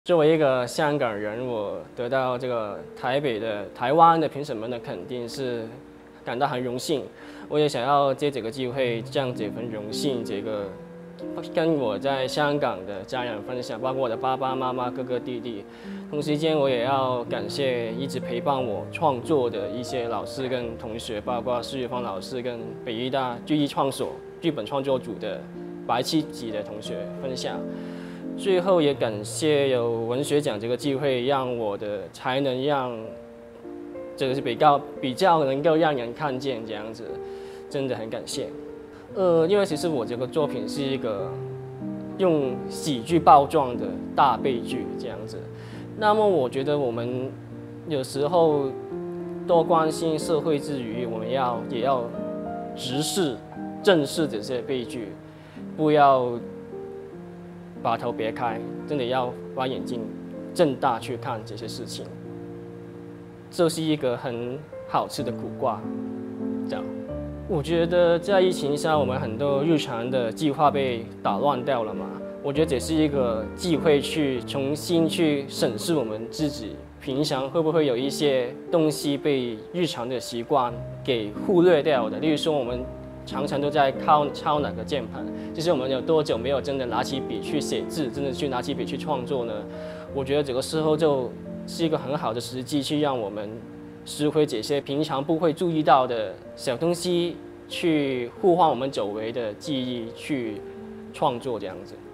作为一个香港人，我得到这个台湾的评审们的肯定是感到很荣幸。我也想要借这个机会将这份荣幸，跟我在香港的家人分享，包括我的爸爸妈妈、哥哥弟弟。同时间，我也要感谢一直陪伴我创作的一些老师跟同学，包括施玉芳老师跟北医大剧艺创所剧本创作组的白七级的同学分享。最后也感谢有文学奖这个机会，让我的才能这个是比较能够让人看见这样子，真的很感谢。因为其实我这个作品是一个用喜剧包装的大悲剧这样子，那么我觉得我们有时候多关心社会之余，我们也要正视这些悲剧，不要把头别开，真的要把眼睛睁大去看这些事情。这是一个很好吃的苦瓜，这样。我觉得在疫情下，我们很多日常的计划被打乱掉了嘛。我觉得这是一个机会去重新去审视我们自己，平常会不会有一些东西被日常的习惯给忽略掉的。例如说，我们常常都在敲哪个键盘，就是我们有多久没有真的拿起笔去写字，真的去拿起笔去创作呢？我觉得这个时候就是一个很好的时机，去让我们拾回这些平常不会注意到的小东西，去互换我们久违的记忆，去创作这样子。